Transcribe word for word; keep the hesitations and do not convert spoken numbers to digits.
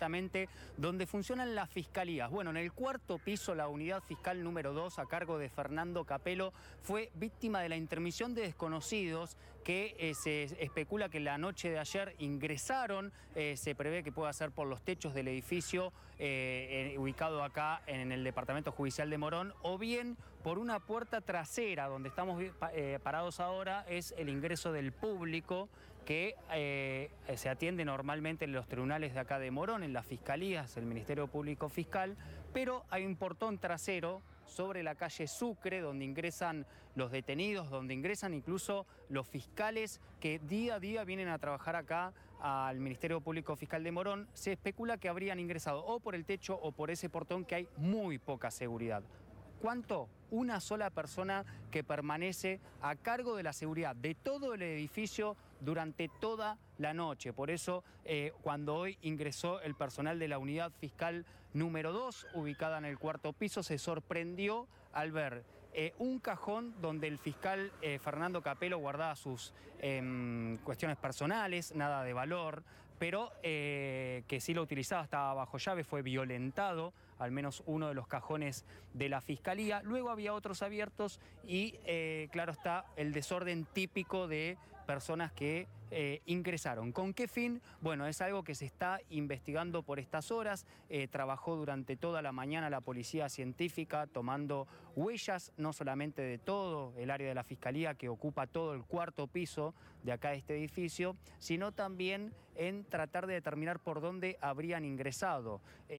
exactamente donde funcionan las fiscalías. Bueno, en el cuarto piso, la unidad fiscal número dos, a cargo de Fernando Capello, fue víctima de la intermisión de desconocidos que eh, se especula que la noche de ayer ingresaron, eh, se prevé que pueda ser por los techos del edificio eh, eh, ubicado acá en el Departamento Judicial de Morón, o bien por una puerta trasera donde estamos eh, parados ahora. Es el ingreso del público que eh, se atiende normalmente en los tribunales de acá de Morón, en las fiscalías, el Ministerio Público Fiscal, pero hay un portón trasero sobre la calle Sucre, donde ingresan los detenidos, donde ingresan incluso los fiscales que día a día vienen a trabajar acá al Ministerio Público Fiscal de Morón. Se especula que habrían ingresado o por el techo o por ese portón, que hay muy poca seguridad. ¿Cuánto? Una sola persona que permanece a cargo de la seguridad de todo el edificio durante toda la noche. Por eso, eh, cuando hoy ingresó el personal de la unidad fiscal número dos, ubicada en el cuarto piso, se sorprendió al ver eh, un cajón donde el fiscal eh, Fernando Capello guardaba sus eh, cuestiones personales, nada de valor, pero eh, que sí lo utilizaba, estaba bajo llave, fue violentado, al menos uno de los cajones de la fiscalía. Luego había otros abiertos y, eh, claro está, el desorden típico de personas que eh, ingresaron. ¿Con qué fin? Bueno, es algo que se está investigando por estas horas. Eh, trabajó durante toda la mañana la policía científica tomando huellas, no solamente de todo el área de la fiscalía que ocupa todo el cuarto piso de acá de este edificio, sino también en tratar de determinar por dónde habrían ingresado. Eh,